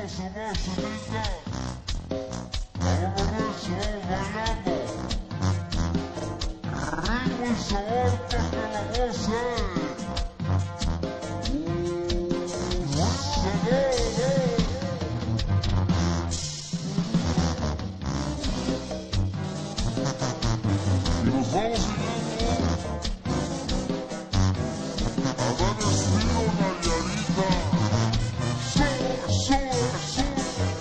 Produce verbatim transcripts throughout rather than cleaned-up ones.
su música. Vamos a ver si vamos bailando. Ritmo y sabor para que la goce. Uh, sabor. Y nos vamos llegando a dar estilo Nayarita. Sube, sube, sube.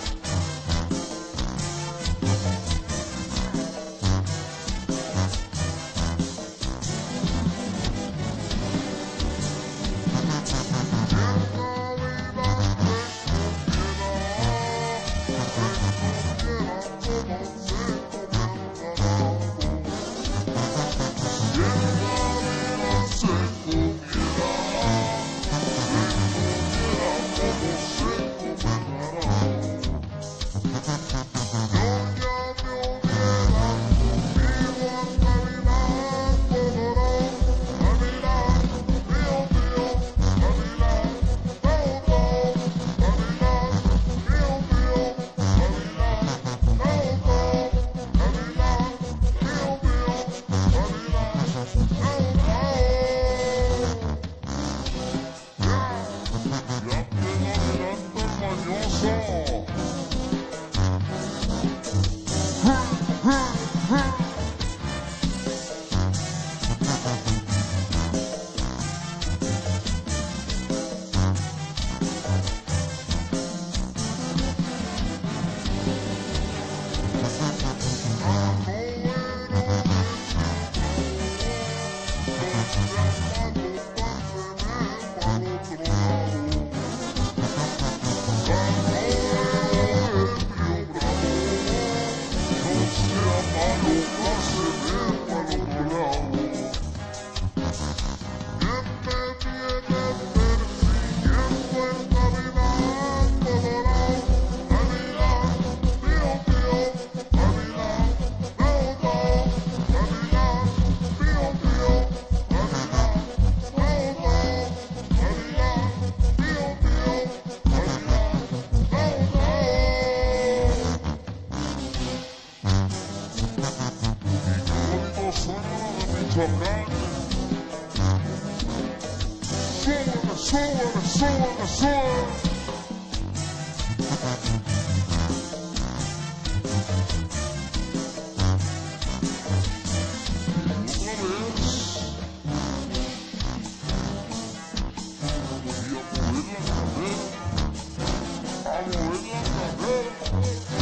Sube, sube, sube. Y a mover la cadera, a mover la cadera.